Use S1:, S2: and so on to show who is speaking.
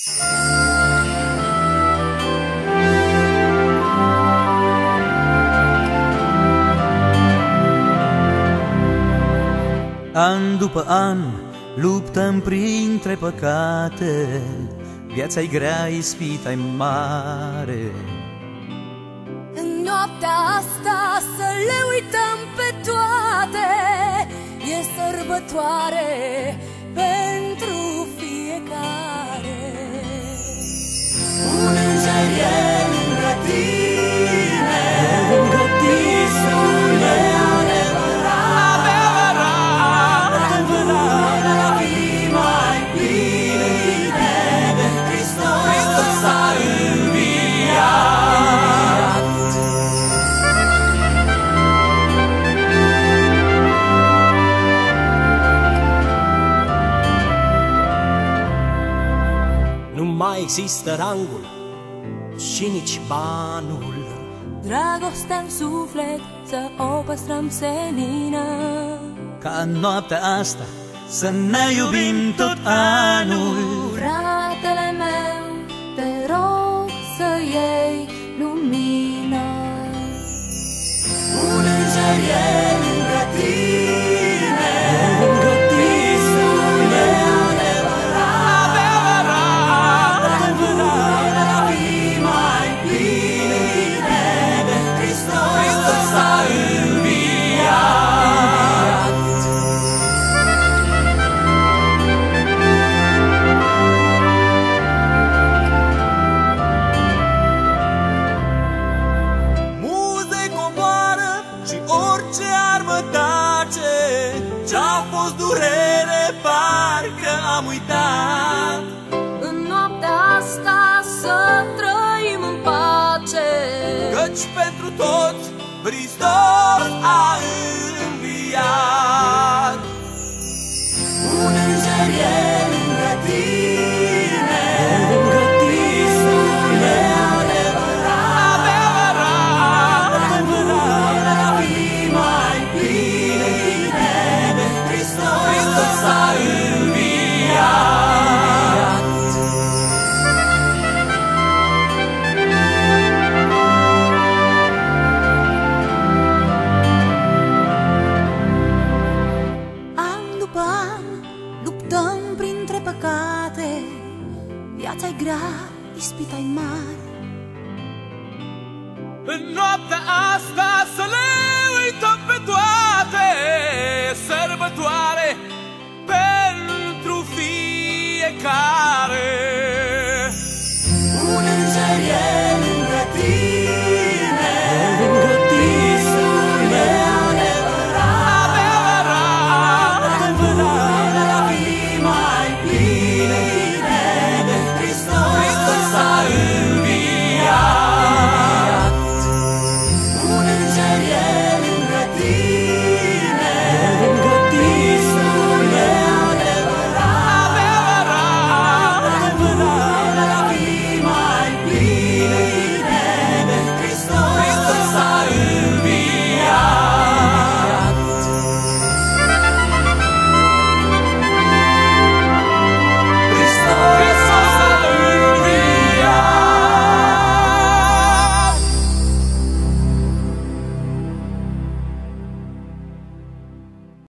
S1: An după an luptăm printre păcate, viața-i grea, ispita-i mare.
S2: În noaptea asta să le uităm pe toate, e sărbătoare pentru fiecare.
S3: Un înger e lângă tine, lângă Iisul meu adevărat, când vâna fi mai bine, Hristos s-a înviat.
S4: Nu mai există rangul și nici banul,
S2: Dragostea în suflet să o păstrăm senină.
S1: Ca în noaptea asta să ne iubim tot anul.
S2: Fratele meu, te rog să iei lumină.
S3: Un înger e lângă tine, lângă Iisul meu adevărat, când vâna fi mai bine, Hristos s-a înviat. Muze coboară și orice armă tace, ce-a fost durere parcă am uitat.
S2: În noaptea asta să trăim în pace,
S3: Căci pentru toți Hristos a înviat. Un înger e lângă tine, lângă Iisul meu adevărat, când vâna fi mai bine, Hristos s-a înviat.
S2: an după an luptăm printre păcate, viața-i grea, ispita-i mare.
S3: În noaptea asta să le uităm pe toate, sărbătoare pentru fiecare.